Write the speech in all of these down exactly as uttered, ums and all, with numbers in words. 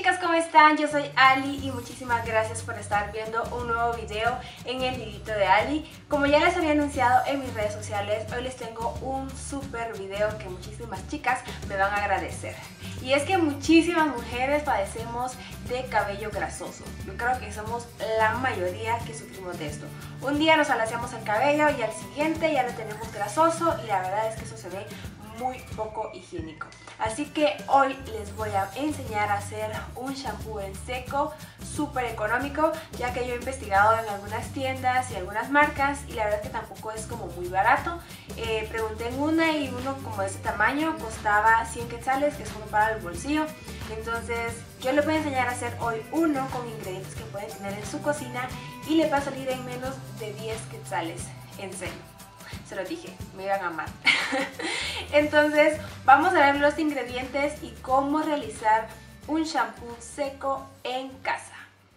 chicas, ¿cómo están? Yo soy Ali y muchísimas gracias por estar viendo un nuevo video en el hilito de Ali. Como ya les había anunciado en mis redes sociales, hoy les tengo un súper video que muchísimas chicas me van a agradecer. Y es que muchísimas mujeres padecemos de cabello grasoso. Yo creo que somos la mayoría que sufrimos de esto. Un día nos alaciamos el cabello y al siguiente ya lo tenemos grasoso y la verdad es que eso se ve muy poco higiénico. Así que hoy les voy a enseñar a hacer un shampoo en seco súper económico, ya que yo he investigado en algunas tiendas y algunas marcas y la verdad es que tampoco es como muy barato. Eh, pregunté en una y uno como de ese tamaño costaba cien quetzales, que es como para el bolsillo. Entonces yo les voy a enseñar a hacer hoy uno con ingredientes que pueden tener en su cocina y les va a salir en menos de diez quetzales, en serio. Se lo dije, me iban a amar. Entonces vamos a ver los ingredientes y cómo realizar un shampoo seco en casa.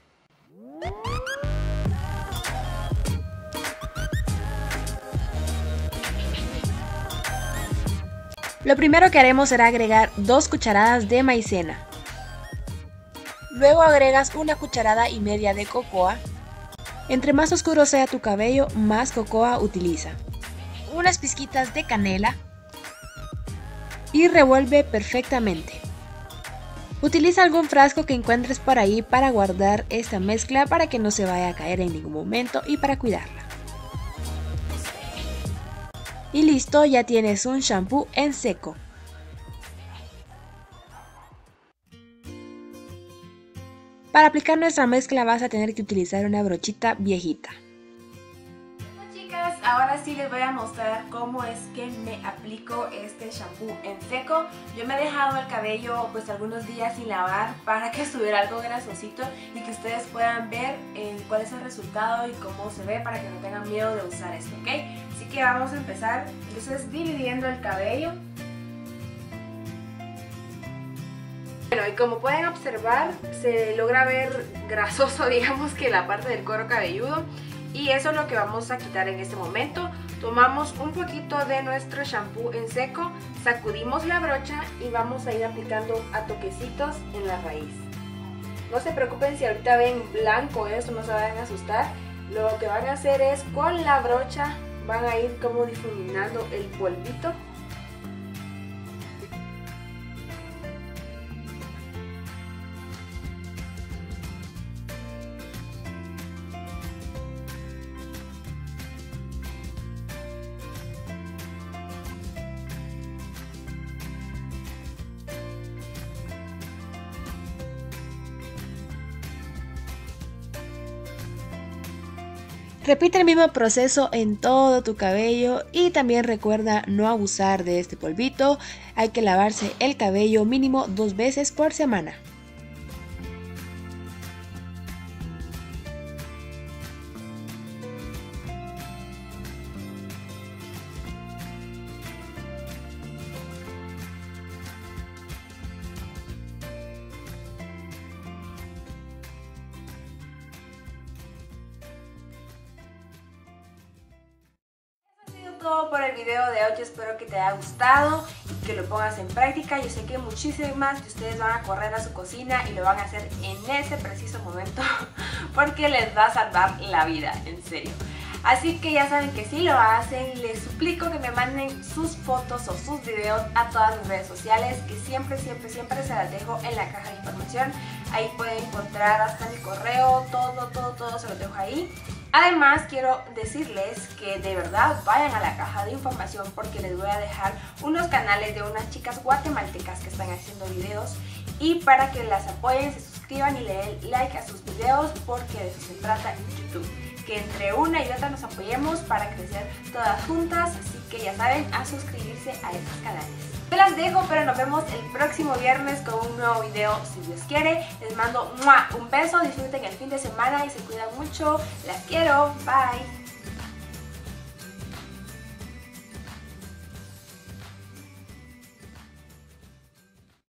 Lo primero que haremos será agregar dos cucharadas de maicena. Luego agregas una cucharada y media de cocoa. Entre más oscuro sea tu cabello, más cocoa utiliza. Unas pizquitas de canela y revuelve perfectamente. Utiliza algún frasco que encuentres por ahí para guardar esta mezcla para que no se vaya a caer en ningún momento y para cuidarla. Y listo, ya tienes un shampoo en seco. Para aplicar nuestra mezcla vas a tener que utilizar una brochita viejita. Ahora sí les voy a mostrar cómo es que me aplico este shampoo en seco. Yo me he dejado el cabello pues algunos días sin lavar para que estuviera algo grasosito y que ustedes puedan ver eh, cuál es el resultado y cómo se ve para que no tengan miedo de usar esto, ¿ok? Así que vamos a empezar entonces dividiendo el cabello. Bueno, y como pueden observar se logra ver grasoso, digamos, que la parte del cuero cabelludo. Y eso es lo que vamos a quitar en este momento. Tomamos un poquito de nuestro shampoo en seco, sacudimos la brocha y vamos a ir aplicando a toquecitos en la raíz. No se preocupen si ahorita ven blanco esto, no se vayan a asustar. Lo que van a hacer es con la brocha van a ir como difuminando el polvito. Repite el mismo proceso en todo tu cabello y también recuerda no abusar de este polvito. Hay que lavarse el cabello mínimo dos veces por semana. Todo por el video de hoy. Yo espero que te haya gustado y que lo pongas en práctica. Yo sé que muchísimas de ustedes van a correr a su cocina y lo van a hacer en ese preciso momento porque les va a salvar la vida, en serio. Así que ya saben que si lo hacen, les suplico que me manden sus fotos o sus videos a todas mis redes sociales, que siempre, siempre, siempre se las dejo en la caja de información. Ahí pueden encontrar hasta mi correo, todo, todo, todo se lo dejo ahí. Además quiero decirles que de verdad vayan a la caja de información porque les voy a dejar unos canales de unas chicas guatemaltecas que están haciendo videos y para que las apoyen, se suscriban y le den like a sus videos porque de eso se trata en YouTube. Que entre una y otra nos apoyemos para crecer todas juntas, así que ya saben, a suscribirse a estos canales. Yo las dejo, pero nos vemos el próximo viernes con un nuevo video si Dios quiere. Les mando un beso, disfruten el fin de semana y se cuidan mucho. Las quiero, bye.